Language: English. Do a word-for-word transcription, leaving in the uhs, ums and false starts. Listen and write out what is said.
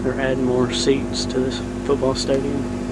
They're adding more seats to this football stadium.